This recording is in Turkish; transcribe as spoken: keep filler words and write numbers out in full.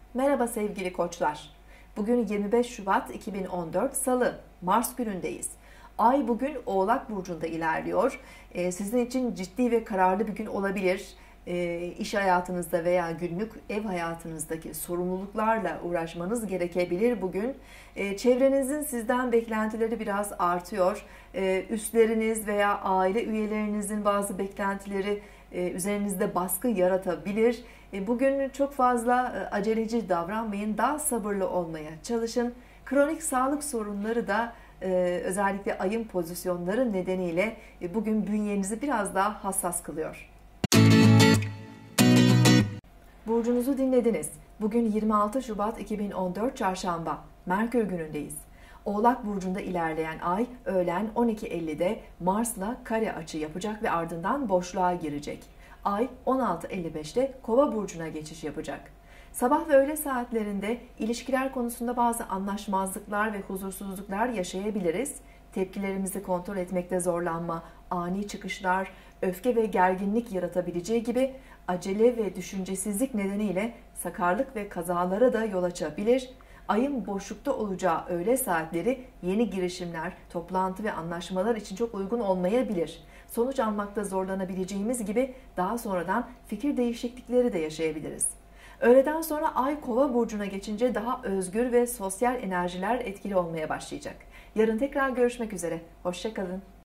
Merhaba sevgili koçlar. Bugün yirmi beş Şubat iki bin on dört Salı, Mars günündeyiz. Ay bugün Oğlak Burcu'nda ilerliyor. Ee, sizin için ciddi ve kararlı bir gün olabilir. Ee, iş hayatınızda veya günlük ev hayatınızdaki sorumluluklarla uğraşmanız gerekebilir bugün. Ee, çevrenizin sizden beklentileri biraz artıyor. Ee, üstleriniz veya aile üyelerinizin bazı beklentileri e, üzerinizde baskı yaratabilir. E, bugün çok fazla e, aceleci davranmayın, daha sabırlı olmaya çalışın. Kronik sağlık sorunları da e, özellikle ayın pozisyonları nedeniyle e, bugün bünyenizi biraz daha hassas kılıyor. Burcunuzu dinlediniz. Bugün yirmi altı Şubat iki bin on dört Çarşamba, Merkür günündeyiz. Oğlak Burcu'nda ilerleyen ay öğlen on iki ellide Mars'la kare açı yapacak ve ardından boşluğa girecek. Ay on altı elli beşte Kova Burcu'na geçiş yapacak. Sabah ve öğle saatlerinde ilişkiler konusunda bazı anlaşmazlıklar ve huzursuzluklar yaşayabiliriz. Tepkilerimizi kontrol etmekte zorlanma, ani çıkışlar, öfke ve gerginlik yaratabileceği gibi acele ve düşüncesizlik nedeniyle sakarlık ve kazalara da yol açabilir. Ayın boşlukta olacağı öğle saatleri yeni girişimler, toplantı ve anlaşmalar için çok uygun olmayabilir. Sonuç almakta zorlanabileceğimiz gibi daha sonradan fikir değişiklikleri de yaşayabiliriz. Öğleden sonra Ay Kova Burcu'na geçince daha özgür ve sosyal enerjiler etkili olmaya başlayacak. Yarın tekrar görüşmek üzere. Hoşça kalın.